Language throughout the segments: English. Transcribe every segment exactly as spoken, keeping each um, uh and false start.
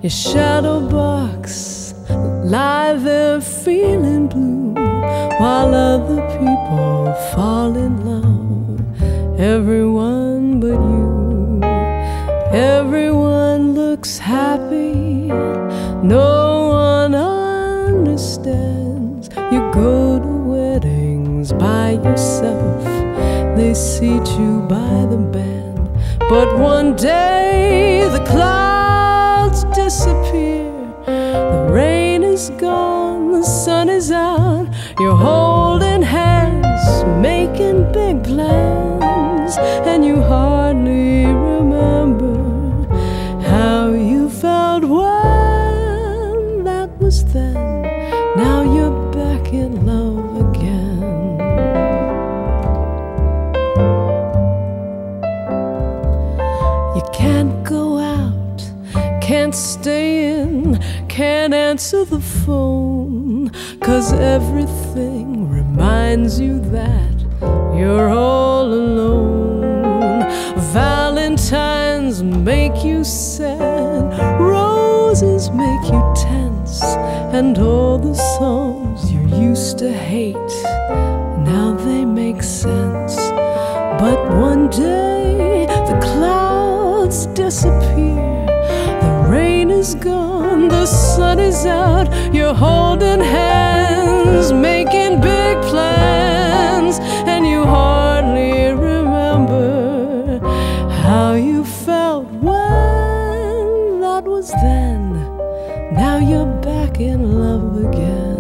Your shadow box lie there feeling blue, while other people fall in love. Everyone but you. Everyone looks happy. No one understands. You go to weddings by yourself. They seat you by the band. But one day the clouds disappear. The rain is gone, the sun is out. You're holding hands, making big plans, and you hardly remember how you felt when that was then. Now you're back in love again. You can't go out, can't stay in, can't answer the phone, 'cause everything reminds you that you're all alone. Valentines make you sad, roses make you tense, and all the songs you used to hate, now they make sense. But one day the clouds disappear. The rain is gone, the sun is out. You're holding hands, making big plans, and you hardly remember how you felt when that was then. Now you're back in love again.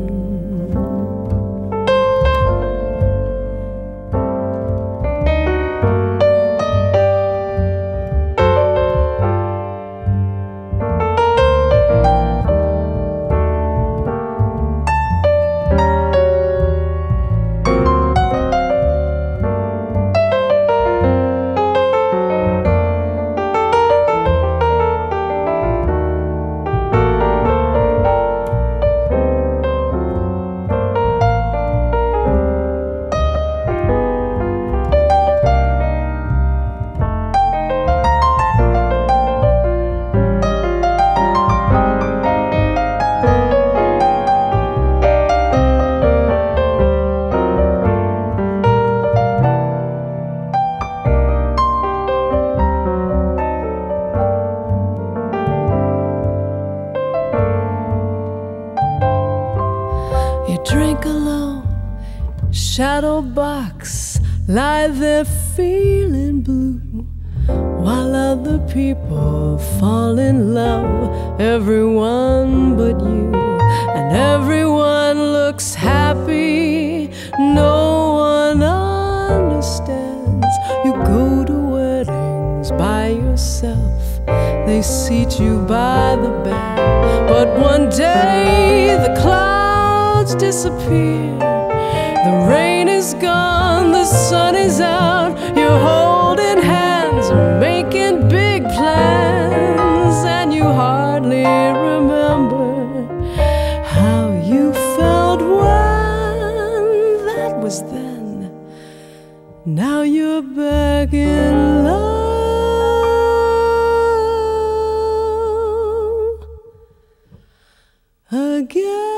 You drink alone, shadow box, lie there feeling blue, while other people fall in love. Everyone but you, and everyone looks happy. No one understands. You go to weddings by yourself. They seat you by the bed. But one day the clouds disappear. The rain is gone, the sun is out. You're holding hands, making big plans, and you hardly remember how you felt when that was then. Now you're back in love again.